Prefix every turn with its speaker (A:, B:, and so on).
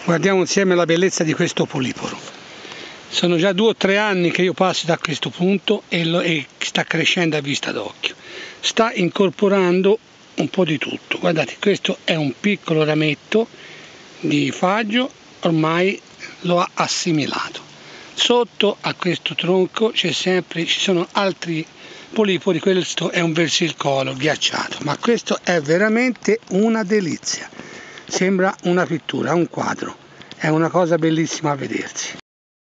A: Guardiamo insieme la bellezza di questo poliporo. Sono già 2 o 3 anni che io passo da questo punto e sta crescendo a vista d'occhio. Sta incorporando un po' di tutto. Guardate, questo è un piccolo rametto di faggio, ormai lo ha assimilato. Sotto a questo tronco ci sono altri polipori, questo è un versicoloro ghiacciato, ma questo è veramente una delizia. Sembra una pittura, un quadro, è una cosa bellissima a vedersi.